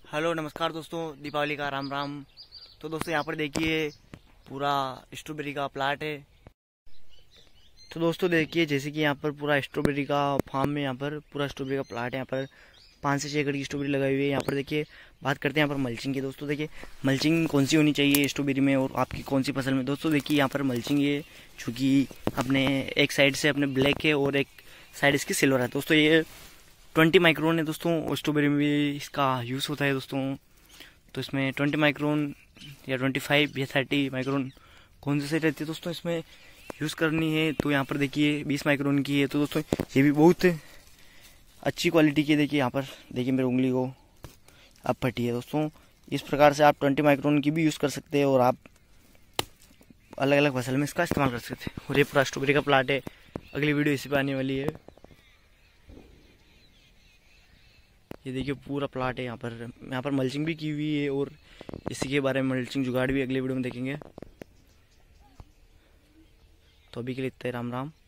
Hello नमस्कार दोस्तों, दीपावली का राम राम। तो दोस्तों यहाँ पर देखिए पूरा स्ट्रॉबेरी का प्लाट है। तो दोस्तों देखिए जैसे कि यहाँ पर पूरा स्ट्रॉबेरी का फार्म में यहाँ पर पूरा स्ट्रॉबेरी का प्लाट है। यहाँ पर 5 से 6 एकड़ की स्ट्रॉबेरी लगाई हुई है। यहाँ पर देखिए बात करते हैं यहाँ पर मल्चिंग की। दोस्तों देखिए मल्चिंग कौन सी होनी चाहिए स्ट्रॉबेरी में और आपकी कौन सी फसल में। दोस्तों देखिए यहाँ पर मल्चिंग है चूँकि अपने एक साइड से अपने ब्लैक है और एक साइड इसकी सिल्वर है। दोस्तों ये 20 माइक्रोन है दोस्तों, स्ट्रॉबेरी में भी इसका यूज़ होता है दोस्तों। तो इसमें 20 माइक्रोन या 25 या 30 माइक्रोन कौन सी सही रहती है दोस्तों इसमें यूज़ करनी है। तो यहाँ पर देखिए 20 माइक्रोन की है। तो दोस्तों ये भी बहुत अच्छी क्वालिटी की है। देखिए यहाँ पर देखिए मेरी उंगली को अब फटी है दोस्तों। इस प्रकार से आप 20 माइक्रोन की भी यूज़ कर सकते हैं और आप अलग अलग फसल में इसका इस्तेमाल कर सकते हैं। और ये पूरा स्ट्रॉबेरी का प्लाट है। अगली वीडियो इसी पर आने वाली है। ये देखिए पूरा प्लाट है। यहाँ पर मल्चिंग भी की हुई है और इसी के बारे में मल्चिंग जुगाड़ भी अगले वीडियो में देखेंगे। तो अभी के लिए इतना ही, राम राम।